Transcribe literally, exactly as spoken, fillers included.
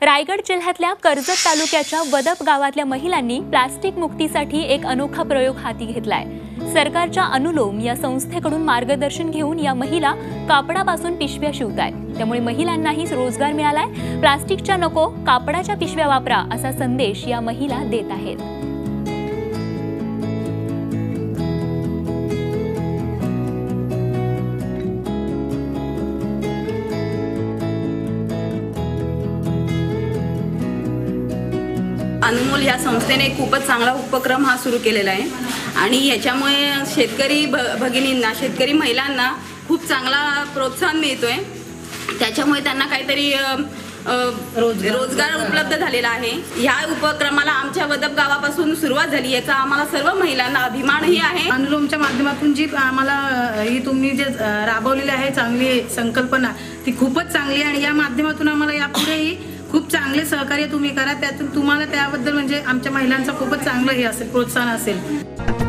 रायगड जिल्ह्यातल्या कर्जत तालुक्याच्या वदप गावातल्या महिलांनी प्लास्टिक मुक्तीसाठी एक अनोखा प्रयोग हाती घेतलाय। सरकारच्या अनुलोम या संस्थेकडून मार्गदर्शन घेऊन या महिला कापडापासून पिशव्या शिवतायत। त्यामुळे महिलांनाही रोजगार मिळालाय। प्लास्टिकच्या नको कापडाच्या पिशव्या वापरा असा संदेश या महिला देत आहेत। अनमोल या संस्थेने खूपच चांगला उपक्रम हा सुरू केलेला आहे आणि याच्यामुळे शेतकरी भगिनींना शेतकरी महिलांना खूप चांगला प्रोत्साहन मिळतोय। त्याच्यामुळे त्यांना काहीतरी रोजगार उपलब्ध झालेला आहे। ह्या उपक्रमाला आमच्या वदप गावापासून सुरुवात झाली, याचा आम्हाला सर्व महिलांना अभिमानही आहे। अनुलोमच्या माध्यमातून जी आम्हाला ही तुम्ही जे राबवलेली आहे चांगली संकल्पना ती खूपच चांगली आहे आणि या माध्यमातून आम्हाला यापुढेही खूप चांगले सहकार्य तुम्ही करा। त्यातून तुम्हाला त्याबद्दल म्हणजे आमच्या महिलांचा खूपच चांगलं हे असेल प्रोत्साहन असेल।